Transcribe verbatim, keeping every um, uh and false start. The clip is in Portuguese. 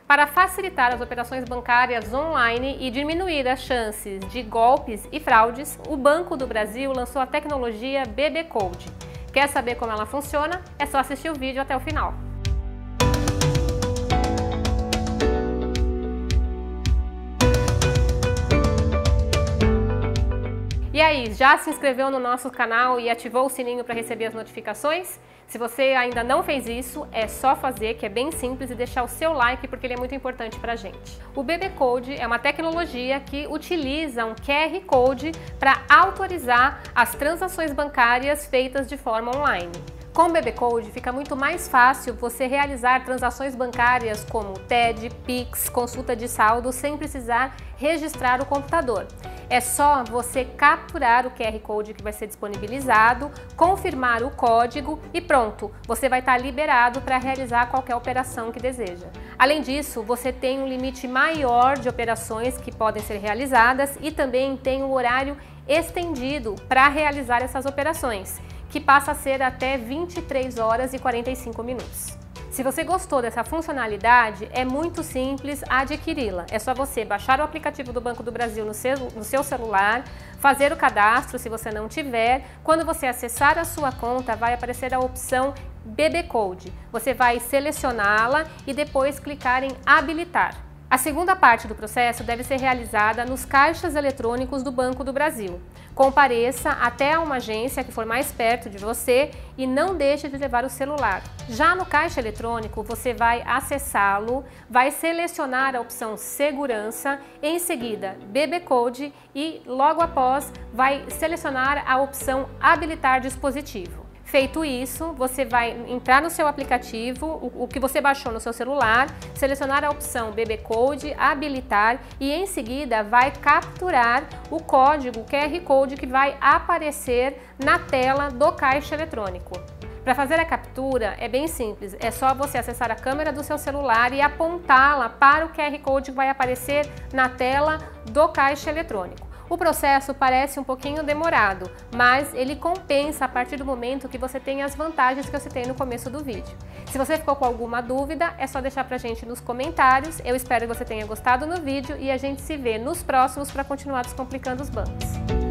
Para facilitar as operações bancárias online e diminuir as chances de golpes e fraudes, o Banco do Brasil lançou a tecnologia B B Code. Quer saber como ela funciona? É só assistir o vídeo até o final. E aí, já se inscreveu no nosso canal e ativou o sininho para receber as notificações? Se você ainda não fez isso, é só fazer, que é bem simples, e deixar o seu like porque ele é muito importante para a gente. O B B Code é uma tecnologia que utiliza um Q R Code para autorizar as transações bancárias feitas de forma online. Com o B B Code fica muito mais fácil você realizar transações bancárias como T E D, Pix, consulta de saldo sem precisar registrar o computador. É só você capturar o Q R Code que vai ser disponibilizado, confirmar o código e pronto, você vai estar liberado para realizar qualquer operação que deseja. Além disso, você tem um limite maior de operações que podem ser realizadas e também tem um horário estendido para realizar essas operações, que passa a ser até vinte e três horas e quarenta e cinco minutos. Se você gostou dessa funcionalidade, é muito simples adquiri-la. É só você baixar o aplicativo do Banco do Brasil no seu, no seu celular, fazer o cadastro se você não tiver. Quando você acessar a sua conta, vai aparecer a opção B B Code. Você vai selecioná-la e depois clicar em habilitar. A segunda parte do processo deve ser realizada nos caixas eletrônicos do Banco do Brasil. Compareça até uma agência que for mais perto de você e não deixe de levar o celular. Já no caixa eletrônico, você vai acessá-lo, vai selecionar a opção Segurança, em seguida B B Code e logo após vai selecionar a opção Habilitar dispositivo. Feito isso, você vai entrar no seu aplicativo, o, o que você baixou no seu celular, selecionar a opção B B Code, habilitar e em seguida vai capturar o código Q R Code que vai aparecer na tela do caixa eletrônico. Para fazer a captura é bem simples, é só você acessar a câmera do seu celular e apontá-la para o Q R Code que vai aparecer na tela do caixa eletrônico. O processo parece um pouquinho demorado, mas ele compensa a partir do momento que você tem as vantagens que eu citei no começo do vídeo. Se você ficou com alguma dúvida, é só deixar pra gente nos comentários. Eu espero que você tenha gostado no vídeo e a gente se vê nos próximos para continuar descomplicando os bancos.